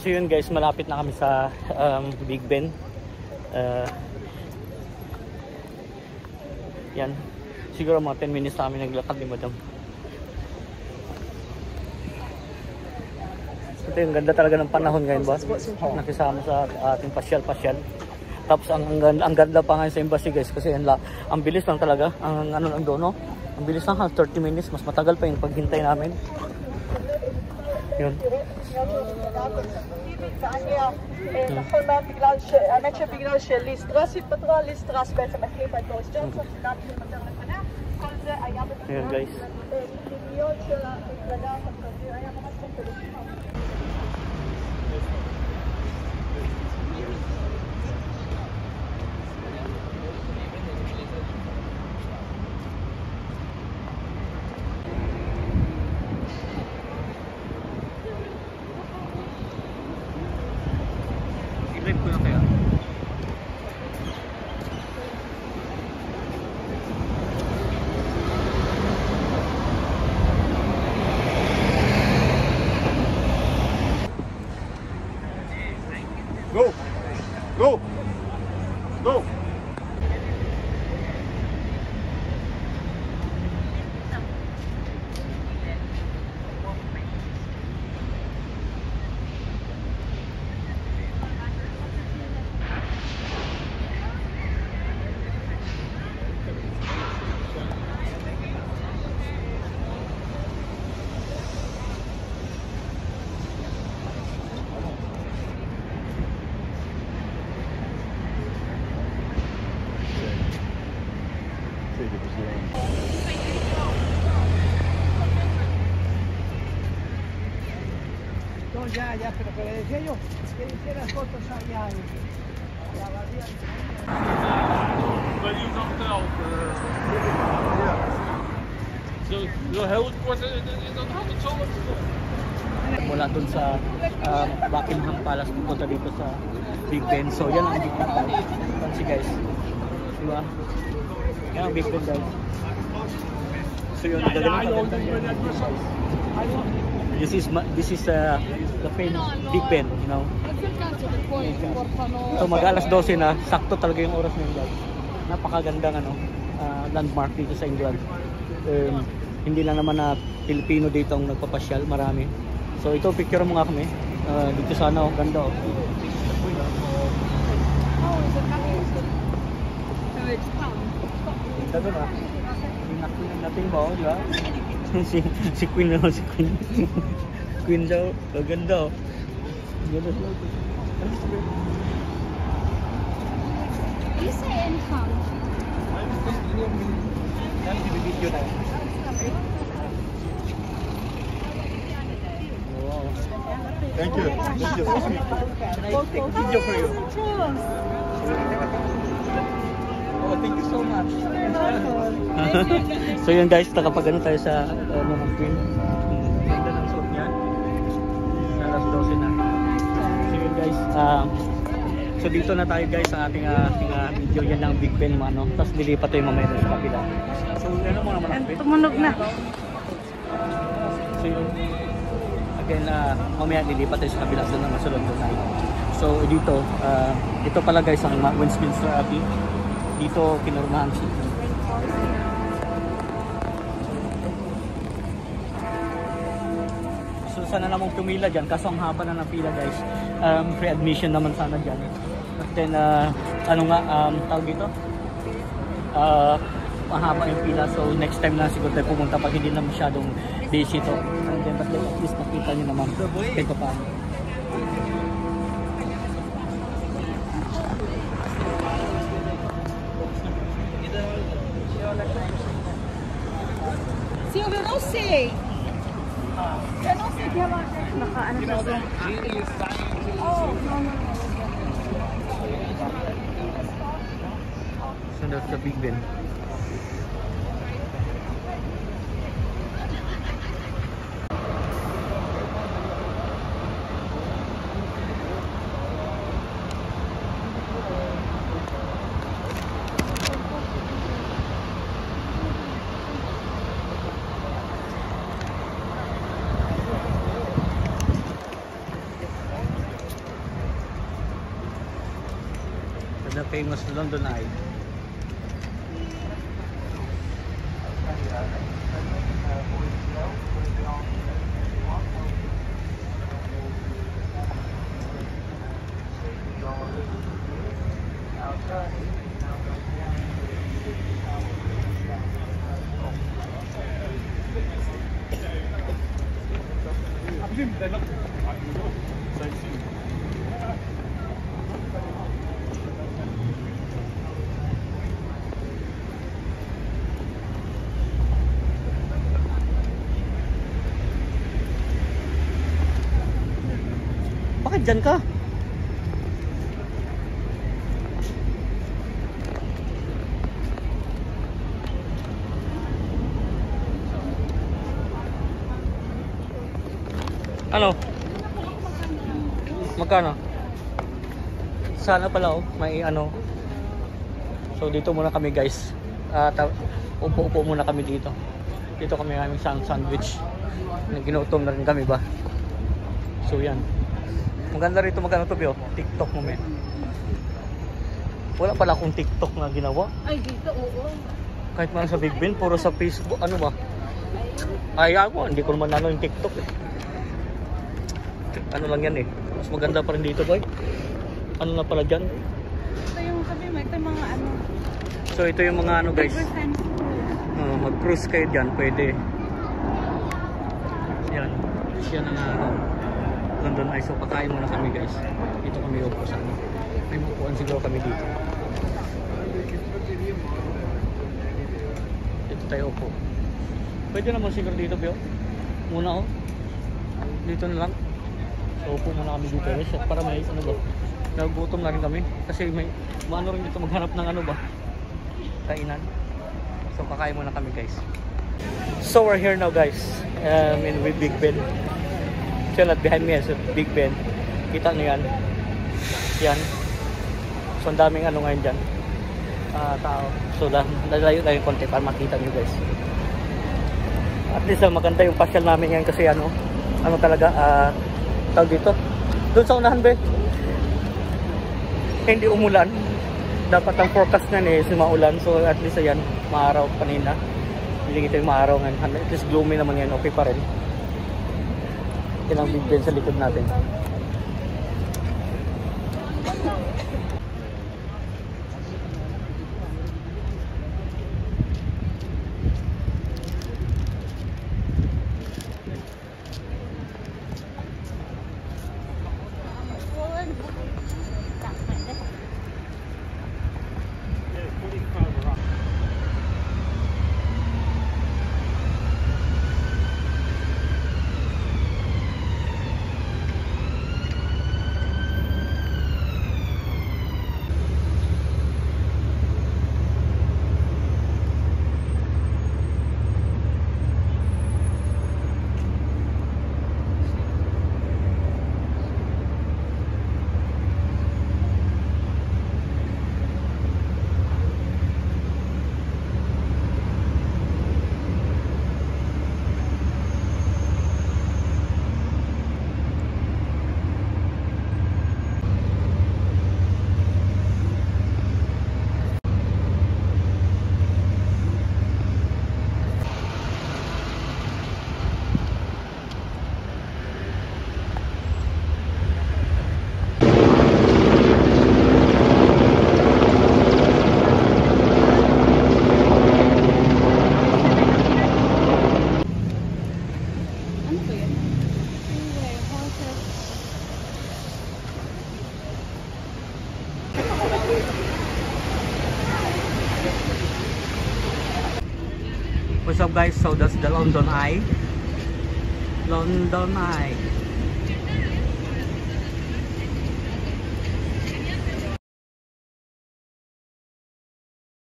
So yun guys, malapit na kami sa Big Ben. Yan. Siguro mga 10 minutes na kami naglakad ni Madam. Ito yung ganda talaga ng panahon ngayon, boss. Nakisama sa ating pasyal-pasyal. Tapos ang ganda pa ngayon sa embassy guys kasi ang bilis lang talaga. Ang ano lang doon, no? Ang bilis lang, 30 minutes. Mas matagal pa yung paghintay namin. Yun. נכון מאוד בגלל האמת שבגלל שליסטרס התפטרה, ליסטרס בעצם החליף את בוריס ג'ונסון שגם התפטר לפניה, כל זה היה בפנימיות של המפלגה המרכזית, היה ממש קומפלושים. I-live ko na kaya. Go! Go! Go! No, ya, pero que le decía yo que hiciera fotos allá en la abadía. Maar je zag het wel. Zo heel kort dat had het zo Mula dun sa Buckingham Palace punta dito sa Big Ben. So yan ang Big Ben guys. Fancy guys. Diba? Yan ang Big Ben guys. So yun, gagawin ko. This is the Big Ben, you know. So mag-alas 12 na, sakto talaga yung oras ngayon guys. Napakagandang landmark dito sa England. Hindi lang naman na Pilipino dito ang nagpapasyal, marami. So ito, picture mo nga kami. Dito sana, ganda oh. Ganda doon ah. Yung natin ba oh, di ba? si Queen naman, si Queen. Queen daw, ganda oh. Ganda daw. You say income. Yan, video na. Wow. Thank you. Thank you. Can I take a video for you? Oh, thank you so much. So yun guys, nakapag ano tayo sa ng Queen. Ganda ng suot niya. Alas 12 na. So yun guys, so dito na tayo guys sa ating video. Yan lang Big Ben ano. Tapos lilipat tayo mamaya sa kapila. So ano mo naman ang Tumunog na. So yun. Again, mamaya lilipat tayo sa kabila doon na masulod doon tayo. So dito, ito pala guys ang Westminster Abbey. Dito kinurmahan siya. So sana namang pumila dyan, kaso ang haba na ng pila guys. Free admission naman sana dyan. But then, ano nga, tawag dito? Mahaba yung pila, so next time na siguro tayo pumunta pag hindi na masyadong busy to. And then, but at least makita nyo naman ito pa. Silvio, eu não sei. Eu não sei que ela... Naka-ano na siya. Oh, no. So that's the Big Ben. famous London Eye. Bakit dyan ka? Ano? Magkano? Sana pala may ano. So dito muna kami guys. Upo-upo muna kami dito. Dito kami aming sandwich. Ginutom na rin kami ba? So yan. Maganda rito magkano to Bio? TikTok mo men. Wala pala akong TikTok na ginawa. Ay, dito, oo. Kahit man sa Big Ben, puro sa Facebook, ano ba? Ay ako, hindi ko naman ano yung TikTok eh. Ano lang yan eh. Mas maganda pa rin dito boy. Ano na pala dyan? Ito yung sabi mo, ito yung mga ano. So ito yung mga ano guys. River sands. Mag-cruise kayo dyan, pwede. Yan. Yan ang ano. London Eye. So pakain muna kami guys. Dito kami upo sa ano. May mapuan siguro kami dito. Dito tayo upo. Pwede naman siguro dito Bio. Muna dito na lang. So upo muna kami dito guys. Para may ano ba. Nagutom na rin kami. Kasi may maano rin dito maghanap ng ano ba. Kainan. So kakain muna kami guys. So we're here now guys. In Big Ben. So not behind me is Big Ben. Kita niyo yan. Yan. So ang daming ano ngayon dyan. Tao. So lalayo tayo konti para makita niyo guys. At least maganda yung pasyal namin yan kasi ano talaga tawag dito. Doon sa unahan ba? Hindi umulan. Dapat ang forecast nga is maulan. So at least ayan, maaraw kanina. Hindi kita yung maaraw ngayon. At least gloomy naman yan. Okay pa rin. Yan ang Big Ben sa likod natin. What's up guys? So that's the London Eye. London Eye.